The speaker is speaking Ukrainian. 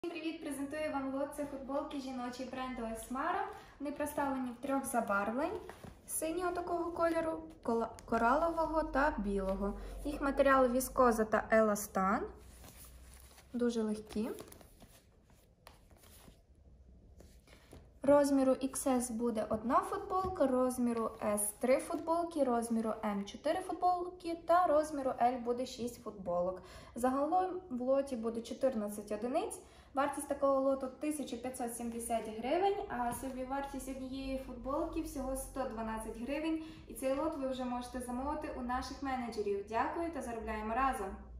Всім привіт! Презентую вам лот. Це футболки жіночі бренду Esmara. Вони представлені в 3 забарвлень: синього такого кольору, коралового та білого. Їх матеріал віскоза та еластан. Дуже легкі. Розміру XS буде одна футболка, розміру S 3 футболки, розміру M 4 футболки та розміру L буде 6 футболок. Загалом в лоті буде 14 одиниць. Вартість такого лоту 1570 гривень, а собівартість однієї футболки всього 112 гривень. І цей лот ви вже можете замовити у наших менеджерів. Дякую та заробляємо разом!